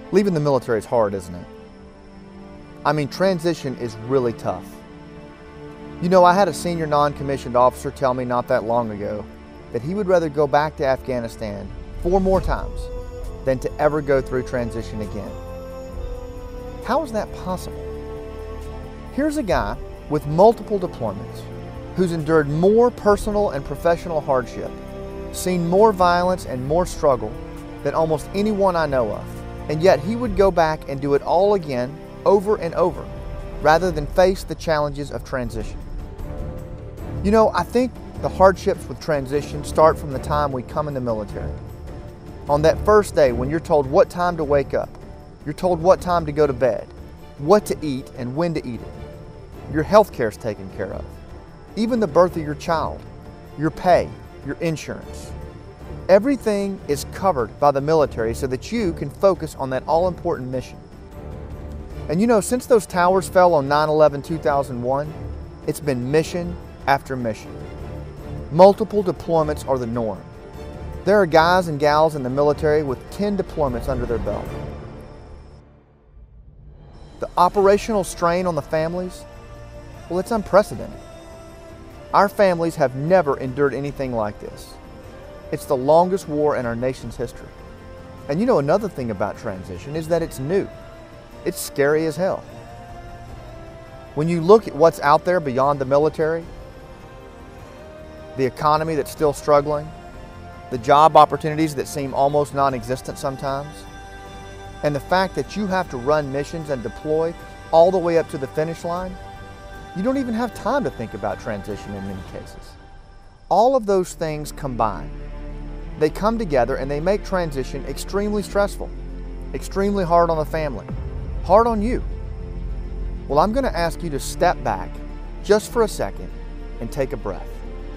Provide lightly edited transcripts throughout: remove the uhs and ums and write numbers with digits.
Leaving the military is hard, isn't it? I mean, transition is really tough. You know, I had a senior non-commissioned officer tell me not that long ago that he would rather go back to Afghanistan 4 more times than to ever go through transition again. How is that possible? Here's a guy with multiple deployments who's endured more personal and professional hardship, seen more violence and more struggle than almost anyone I know of. And yet he would go back and do it all again, over and over, rather than face the challenges of transition. You know, I think the hardships with transition start from the time we come in the military. On that first day when you're told what time to wake up, you're told what time to go to bed, what to eat and when to eat it. Your health care is taken care of. Even the birth of your child, your pay, your insurance. Everything is covered by the military so that you can focus on that all-important mission. And you know, since those towers fell on 9/11/2001, it's been mission after mission. Multiple deployments are the norm. There are guys and gals in the military with 10 deployments under their belt. The operational strain on the families, well, it's unprecedented. Our families have never endured anything like this. It's the longest war in our nation's history. And you know, another thing about transition is that it's new. It's scary as hell. When you look at what's out there beyond the military, the economy that's still struggling, the job opportunities that seem almost non-existent sometimes, and the fact that you have to run missions and deploy all the way up to the finish line, you don't even have time to think about transition in many cases. All of those things combine. They come together and they make transition extremely stressful, extremely hard on the family, hard on you. Well, I'm going to ask you to step back just for a second and take a breath.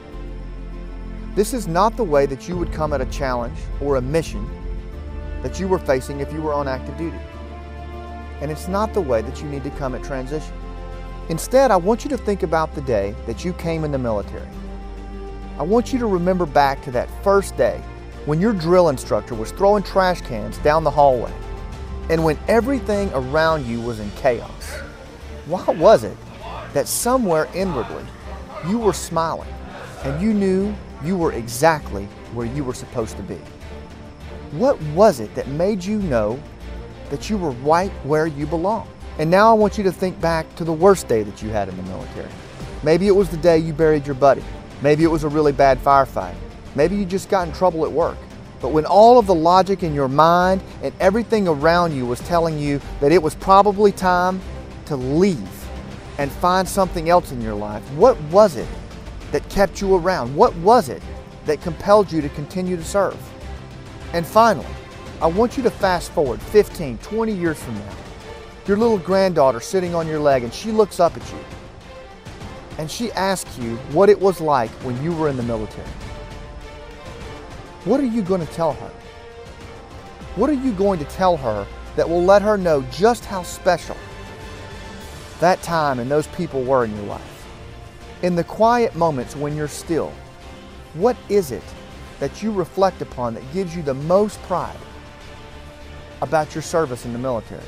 This is not the way that you would come at a challenge or a mission that you were facing if you were on active duty. And it's not the way that you need to come at transition. Instead, I want you to think about the day that you came in the military. I want you to remember back to that first day when your drill instructor was throwing trash cans down the hallway and when everything around you was in chaos. Why was it that somewhere inwardly you were smiling and you knew you were exactly where you were supposed to be? What was it that made you know that you were right where you belong? And now I want you to think back to the worst day that you had in the military. Maybe it was the day you buried your buddy. Maybe it was a really bad firefight. Maybe you just got in trouble at work. But when all of the logic in your mind and everything around you was telling you that it was probably time to leave and find something else in your life, what was it that kept you around? What was it that compelled you to continue to serve? And finally, I want you to fast forward 15, 20 years from now. Your little granddaughter sitting on your leg and she looks up at you and she asks you what it was like when you were in the military. What are you going to tell her? What are you going to tell her that will let her know just how special that time and those people were in your life? In the quiet moments when you're still, what is it that you reflect upon that gives you the most pride about your service in the military?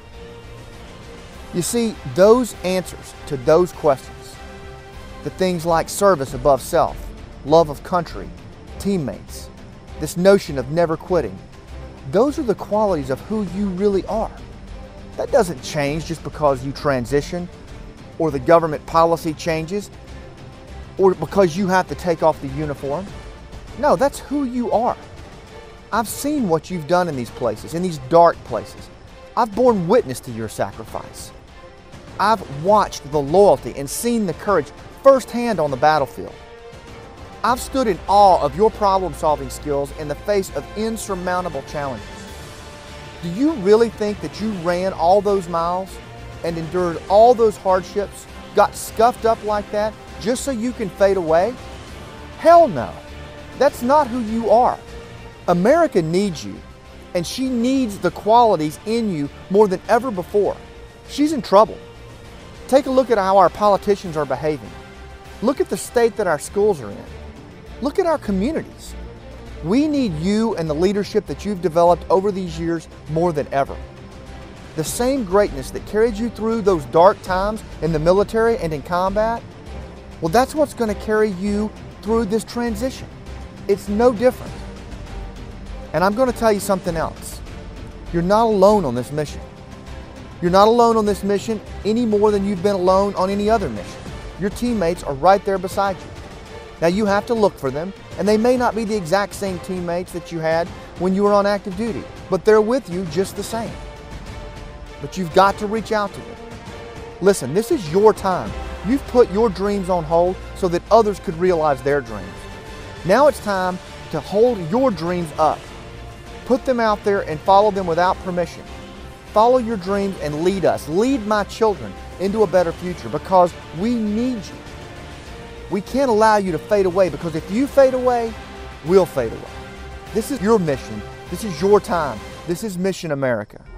You see, those answers to those questions, the things like service above self, love of country, teammates, this notion of never quitting, those are the qualities of who you really are. That doesn't change just because you transition or the government policy changes or because you have to take off the uniform. No, that's who you are. I've seen what you've done in these places, in these dark places. I've borne witness to your sacrifice. I've watched the loyalty and seen the courage firsthand on the battlefield. I've stood in awe of your problem-solving skills in the face of insurmountable challenges. Do you really think that you ran all those miles and endured all those hardships, got scuffed up like that just so you can fade away? Hell no. That's not who you are. America needs you, and she needs the qualities in you more than ever before. She's in trouble. Take a look at how our politicians are behaving. Look at the state that our schools are in. Look at our communities. We need you and the leadership that you've developed over these years more than ever. The same greatness that carried you through those dark times in the military and in combat, well, that's what's going to carry you through this transition. It's no different. And I'm going to tell you something else. You're not alone on this mission. You're not alone on this mission any more than you've been alone on any other mission. Your teammates are right there beside you. Now you have to look for them, and they may not be the exact same teammates that you had when you were on active duty, but they're with you just the same. But you've got to reach out to them. Listen, this is your time. You've put your dreams on hold so that others could realize their dreams. Now it's time to hold your dreams up. Put them out there and follow them without permission. Follow your dreams and lead us. Lead my children into a better future because we need you. We can't allow you to fade away because if you fade away, we'll fade away. This is your mission. This is your time. This is Mission America.